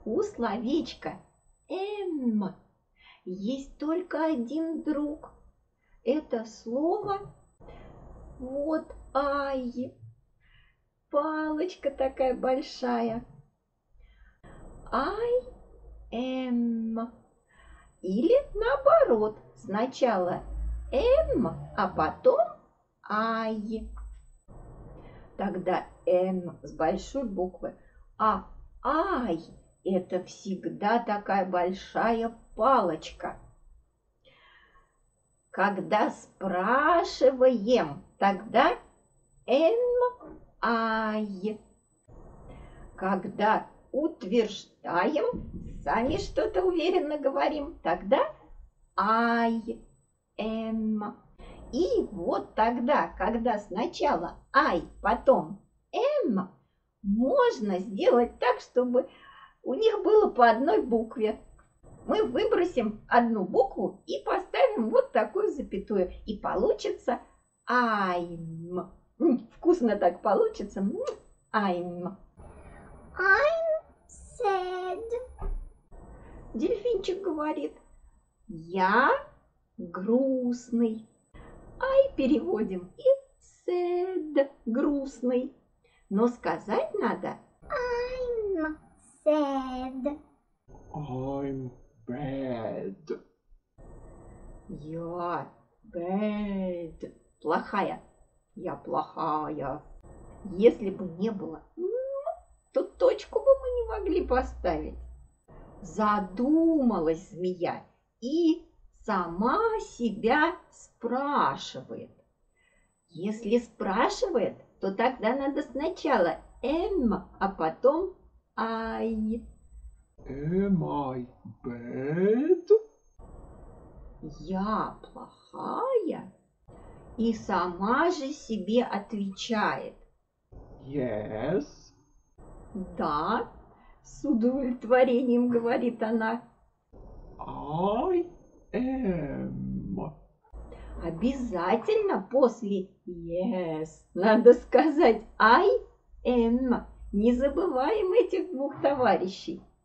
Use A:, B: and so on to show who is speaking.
A: У словечка «м» есть только один друг. Это слово вот «ай». Палочка такая большая. I am. Или наоборот, сначала M, а потом I. Тогда M с большой буквы, а I это всегда такая большая палочка. Когда спрашиваем, тогда am, I. Когда утверждаем, сами что-то уверенно говорим, тогда I am. И вот тогда, когда сначала I, потом am, можно сделать так, чтобы у них было по одной букве. Мы выбросим одну букву и поставим вот такую запятую. И получится I'm. Вкусно так получится. I'm.
B: I'm sad.
A: Дельфинчик говорит, я грустный. I переводим и sad, грустный. Но сказать надо
B: I'm sad.
C: I'm bad.
A: Я bad, плохая. Я плохая. Если бы не было, то точку бы мы не могли поставить. Задумалась змея и сама себя спрашивает. Если спрашивает, то тогда надо сначала M, а потом I.
C: Am I bad?
A: Я плохая? И сама же себе отвечает.
C: Yes.
A: Да, с удовлетворением говорит она.
C: I am.
A: Обязательно после yes надо сказать I am. Не забываем этих двух товарищей.